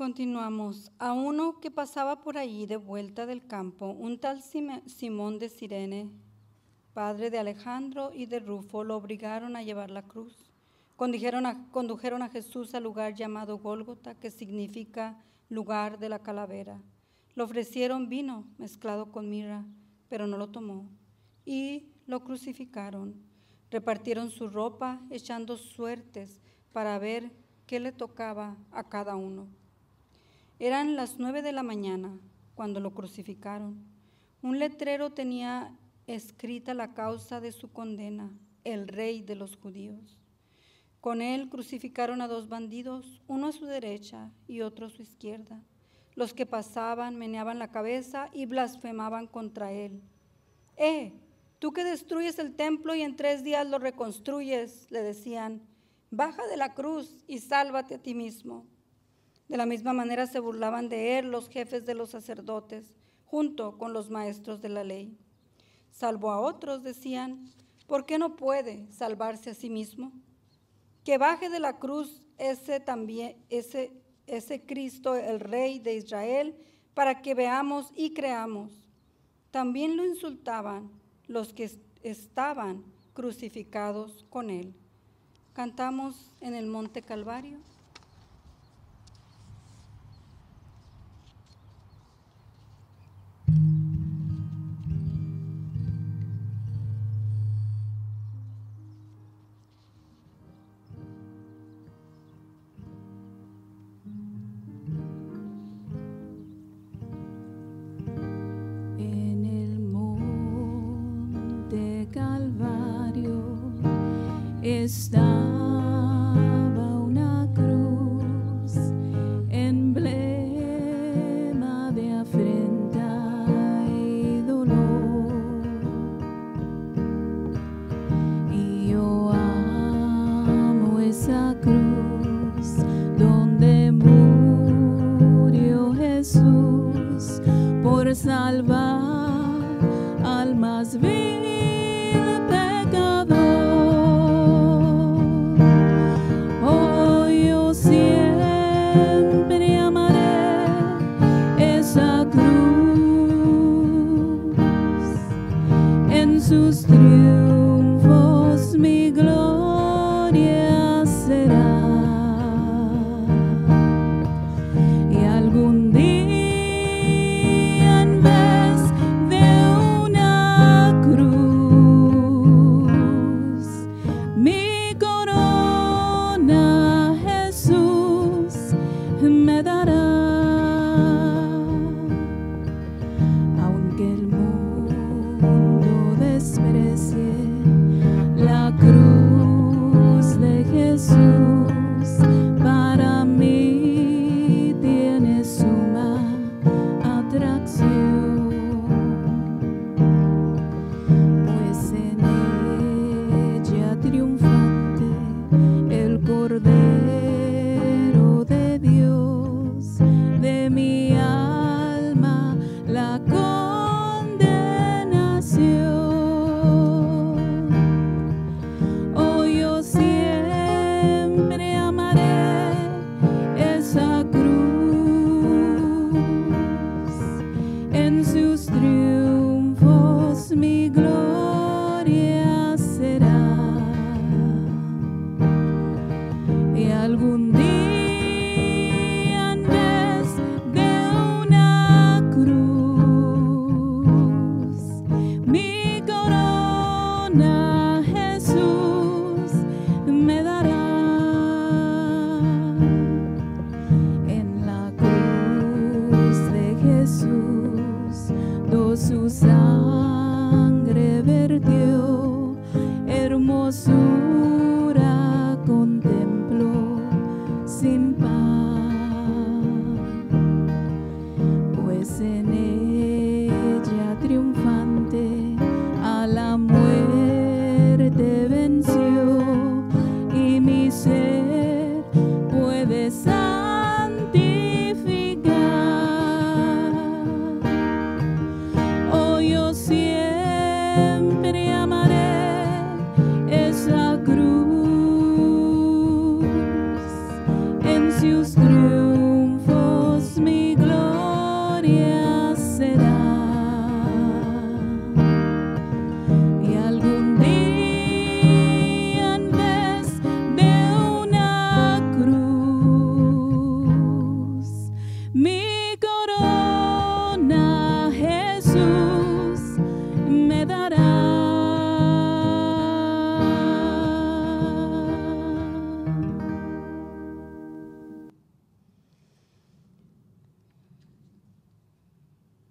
Continuamos. A uno que pasaba por allí de vuelta del campo, un tal Simón de Cirene, padre de Alejandro y de Rufo, lo obligaron a llevar la cruz. Condujeron a, condujeron a Jesús al lugar llamado Gólgota, que significa lugar de la calavera. Le ofrecieron vino mezclado con mirra, pero no lo tomó, y lo crucificaron. Repartieron su ropa, echando suertes para ver qué le tocaba a cada uno. Eran las nueve de la mañana cuando lo crucificaron. Un letrero tenía escrita la causa de su condena: el Rey de los Judíos. Con él crucificaron a dos bandidos, uno a su derecha y otro a su izquierda. Los que pasaban meneaban la cabeza y blasfemaban contra él. ¡Eh, tú que destruyes el templo y en tres días lo reconstruyes!, le decían. Baja de la cruz y sálvate a ti mismo. De la misma manera se burlaban de él los jefes de los sacerdotes, junto con los maestros de la ley. Salvo a otros, decían, ¿por qué no puede salvarse a sí mismo? Que baje de la cruz ese también, ese, ese Cristo, el Rey de Israel, para que veamos y creamos. También lo insultaban los que estaban crucificados con él. Cantamos en el Monte Calvario. En el Monte Calvario estaba una cruz, emblema de afrenta y dolor. Y yo amo esa cruz donde murió Jesús por salvar al más vil pecador. Oh, yo siempre amaré esa cruz. En sus triunfos mi gloria será. Y algún día en vez de una cruz, mi corona Jesús me dará. Aunque el mundo desprecie la cruz de Jesús, para mí tiene suma atracción, pues en ella triunfante el Cordero de Dios de mi alma la condenación. Oh, yo siempre amaré esa cruz. En sus triunfos mi gloria será. Y algún día en vez de una cruz, mi corona Jesús me dará. En la cruz de Jesús, do su sangre vertió, hermosura contemplo sin par. Pues en ella triunfante a la muerte venció, y mi ser puede santificar. Oh, yo siempre amaré esa cruz.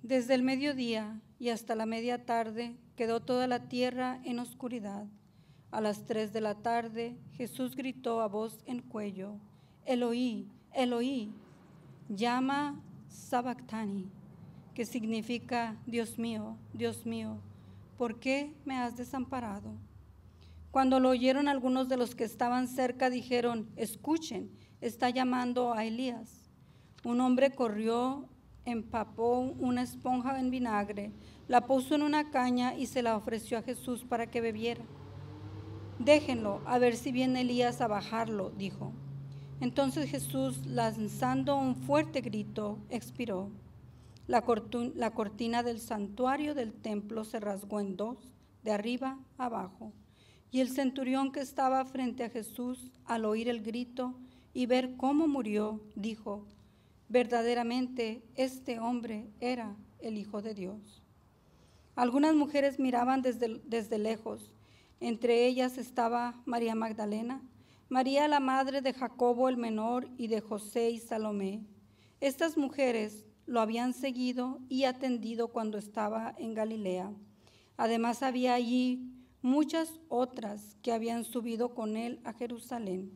Desde el mediodía y hasta la media tarde quedó toda la tierra en oscuridad. A las tres de la tarde Jesús gritó a voz en cuello: Eloí, Eloí, llama sabactani, que significa: Dios mío, Dios mío, ¿por qué me has desamparado? Cuando lo oyeron, algunos de los que estaban cerca dijeron: escuchen, está llamando a Elías. Un hombre corrió, empapó una esponja en vinagre, la puso en una caña y se la ofreció a Jesús para que bebiera. Déjenlo, a ver si viene Elías a bajarlo, dijo. Entonces Jesús, lanzando un fuerte grito, expiró. La, cortu- la cortina del santuario del templo se rasgó en dos, de arriba a abajo. Y el centurión que estaba frente a Jesús, al oír el grito y ver cómo murió, dijo: verdaderamente este hombre era el Hijo de Dios. Algunas mujeres miraban desde, desde lejos. Entre ellas estaba María Magdalena, María la madre de Jacobo el menor y de José y Salomé. Estas mujeres lo habían seguido y atendido cuando estaba en Galilea. Además había allí muchas otras que habían subido con él a Jerusalén.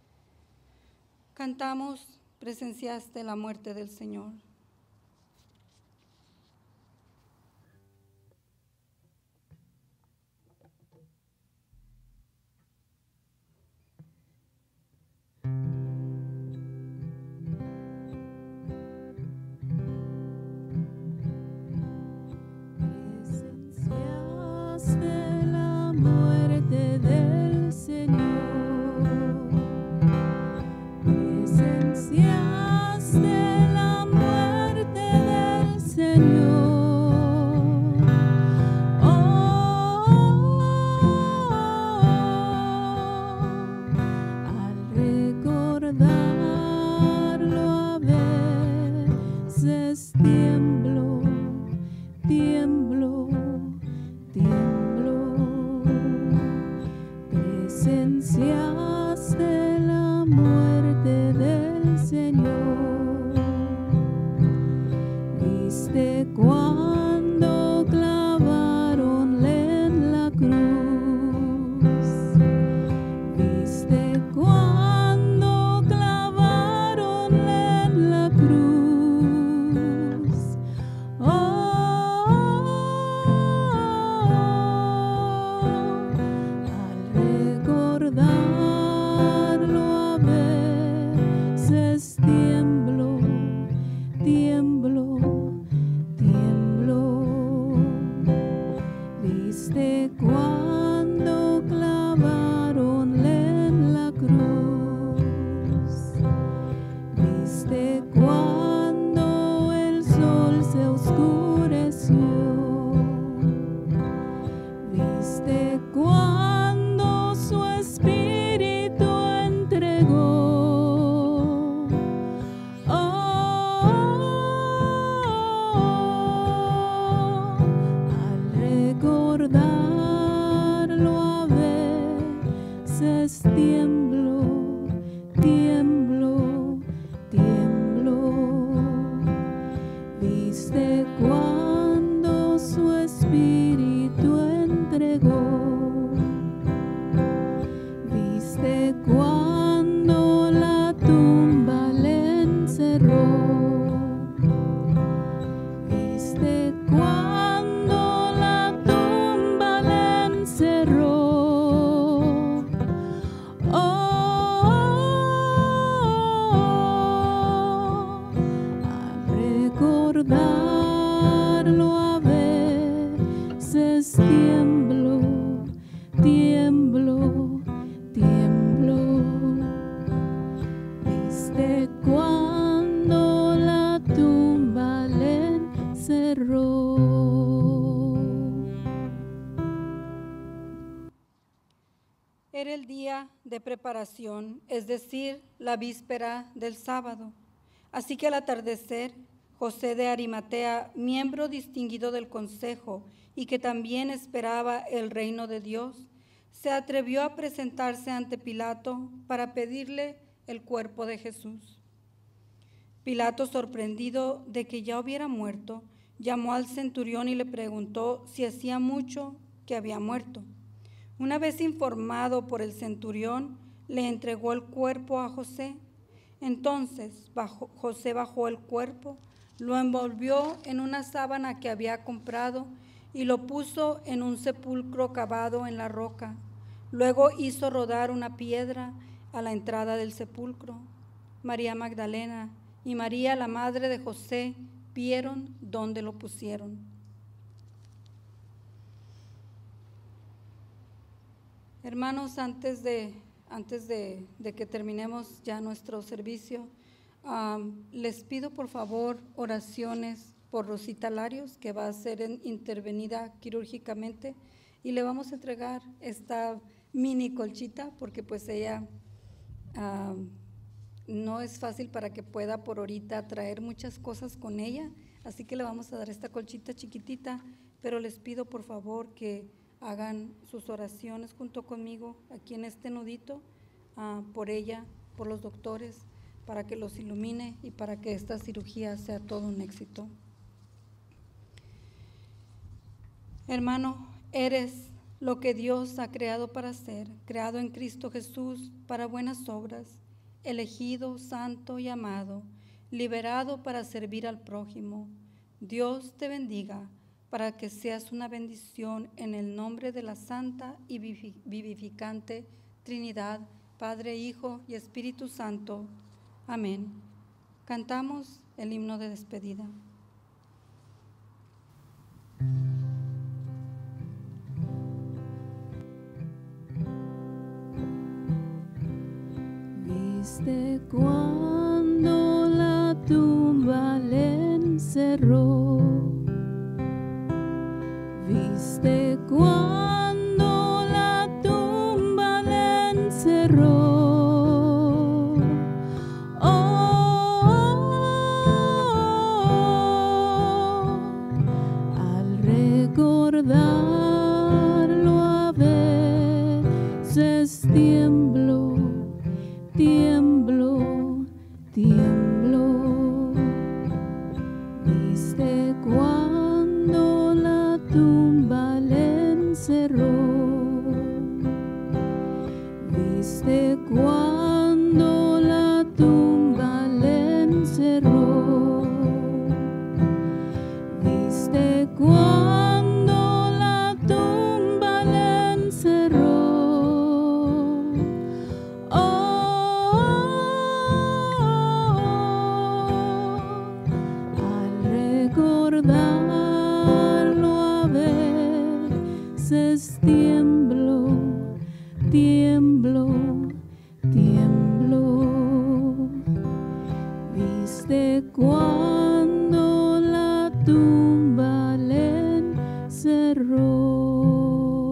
Cantamos: presenciaste la muerte del Señor. De la muerte del Señor, presenciaste la muerte del Señor. Oh, al recordarlo a veces tiemblo, tiemblo. Tiemblo, presenciaste la muerte del Señor. Viste cuando clavaronle en la cruz. Viste cuando clavaronle en la cruz. Oh, recordarlo a veces tiemblo, tiemblo, tiemblo. Viste cuando clavaronle en la cruz. Viste cuando el sol se oscureció. Viste cuando su espíritu entregó. Oh, al recordarlo a veces tiemblo, tiemblo, tiemblo. Viste cuando su espíritu entregó. Viste cuando la tumba le encerró. Viste cuando la tumba le encerró. Oh, al recordarlo a veces tiemblo, tiemblo, tiemblo. Viste cuando la tumba le encerró. Era el día de preparación, es decir, la víspera del sábado. Así que al atardecer, José de Arimatea, miembro distinguido del consejo y que también esperaba el reino de Dios, se atrevió a presentarse ante Pilato para pedirle el cuerpo de Jesús. Pilato, sorprendido de que ya hubiera muerto, Llamó al centurión y le preguntó si hacía mucho que había muerto. Una vez informado por el centurión, le entregó el cuerpo a José. Entonces bajó, José bajó el cuerpo, lo envolvió en una sábana que había comprado y lo puso en un sepulcro cavado en la roca. Luego hizo rodar una piedra a la entrada del sepulcro. María Magdalena y María, la madre de José, vieron dónde lo pusieron. Hermanos, antes de, antes de, de que terminemos ya nuestro servicio, um, les pido por favor oraciones por Rosita Larios, que va a ser en, intervenida quirúrgicamente, y le vamos a entregar esta mini colchita porque pues ella um, no es fácil para que pueda por ahorita traer muchas cosas con ella, así que le vamos a dar esta colchita chiquitita, pero les pido por favor que hagan sus oraciones junto conmigo aquí en este nudito, uh, por ella, por los doctores, para que los ilumine y para que esta cirugía sea todo un éxito. Hermano, eres lo que Dios ha creado para ser, creado en Cristo Jesús para buenas obras, elegido, santo y amado, liberado para servir al prójimo. Dios te bendiga para que seas una bendición en el nombre de la santa y vivificante Trinidad, Padre, Hijo y Espíritu Santo. Amén. Cantamos el himno de despedida. Viste cuando la tumba le encerró, viste cuando la tumba le encerró. Oh, al recordarlo a veces tiemblo, tiemblo, tiemblo. Viste cuando la tumba le encerró, viste cuando la tumba le encerró, viste cuando la tumba le encerró. Recordarlo a veces tiemblo, tiemblo, tiemblo. Viste cuando la tumba le encerró.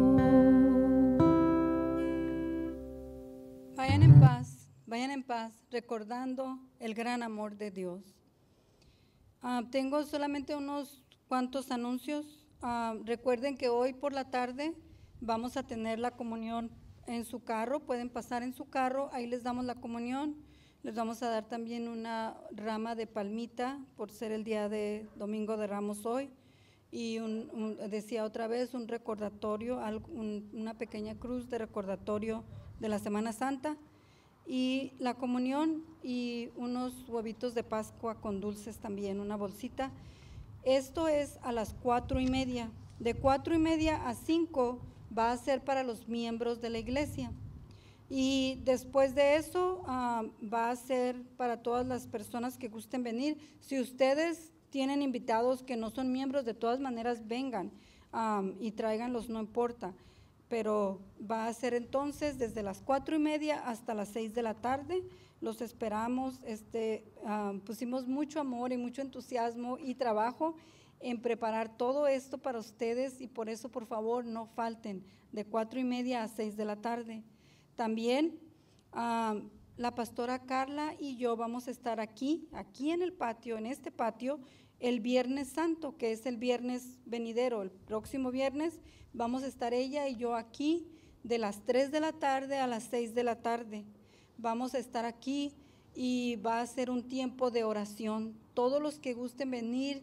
Vayan en paz, vayan en paz, recordando el gran amor de Dios. Uh, tengo solamente unos cuantos anuncios. Uh, recuerden que hoy por la tarde vamos a tener la comunión en su carro. Pueden pasar en su carro, ahí les damos la comunión. Les vamos a dar también una rama de palmita por ser el día de Domingo de Ramos hoy. Y un, un, decía otra vez, un recordatorio, un, una pequeña cruz de recordatorio de la Semana Santa. Y la comunión y unos huevitos de Pascua con dulces también, una bolsita. Esto es a las cuatro y media. De cuatro y media a cinco va a ser para los miembros de la iglesia. Y después de eso uh, va a ser para todas las personas que gusten venir. Si ustedes tienen invitados que no son miembros, de todas maneras vengan um, y tráiganlos, no importa. Pero va a ser entonces desde las cuatro y media hasta las seis de la tarde. Los esperamos. Este, uh, pusimos mucho amor y mucho entusiasmo y trabajo en preparar todo esto para ustedes y por eso, por favor, no falten de cuatro y media a seis de la tarde. También uh, la pastora Carla y yo vamos a estar aquí, aquí en el patio, en este patio, el Viernes Santo, que es el viernes venidero, el próximo viernes. Vamos a estar ella y yo aquí de las tres de la tarde a las seis de la tarde. Vamos a estar aquí y va a ser un tiempo de oración. Todos los que gusten venir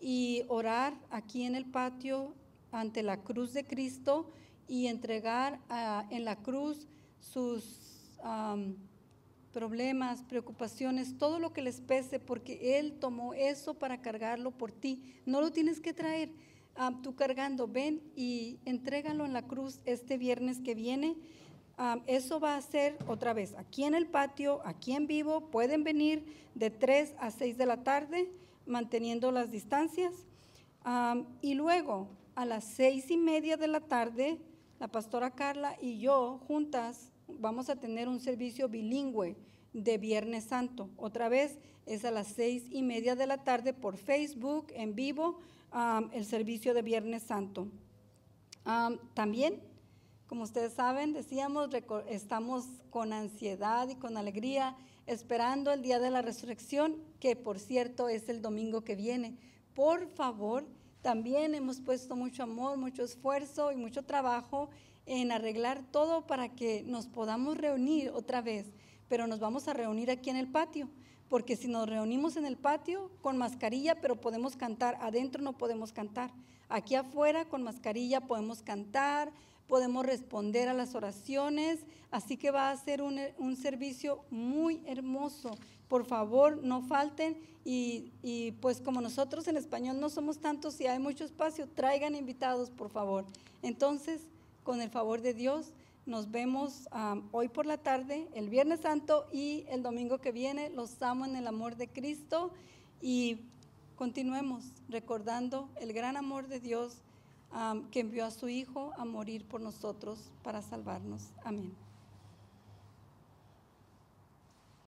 y orar aquí en el patio ante la cruz de Cristo y entregar uh, en la cruz sus um, problemas, preocupaciones, todo lo que les pese, porque Él tomó eso para cargarlo por ti. No lo tienes que traer um, tú cargando. Ven y entrégalo en la cruz este viernes que viene. Um, eso va a ser otra vez aquí en el patio, aquí en vivo. Pueden venir de tres a seis de la tarde, manteniendo las distancias. Um, y luego a las seis y media de la tarde, la pastora Carla y yo juntas vamos a tener un servicio bilingüe de Viernes Santo. Otra vez es a las seis y media de la tarde por Facebook en vivo, um, el servicio de Viernes Santo. Um, también, como ustedes saben, decíamos, estamos con ansiedad y con alegría esperando el día de la resurrección, que por cierto es el domingo que viene. Por favor, también hemos puesto mucho amor, mucho esfuerzo y mucho trabajo en arreglar todo para que nos podamos reunir otra vez, pero nos vamos a reunir aquí en el patio, porque si nos reunimos en el patio con mascarilla, pero podemos cantar, adentro no podemos cantar. Aquí afuera con mascarilla podemos cantar, podemos responder a las oraciones, así que va a ser un, un servicio muy hermoso. Por favor, no falten y, y pues como nosotros en español no somos tantos y hay mucho espacio, traigan invitados, por favor. Entonces, con el favor de Dios, nos vemos um, hoy por la tarde, el Viernes Santo y el domingo que viene. Los amo en el amor de Cristo y continuemos recordando el gran amor de Dios um, que envió a su Hijo a morir por nosotros para salvarnos. Amén.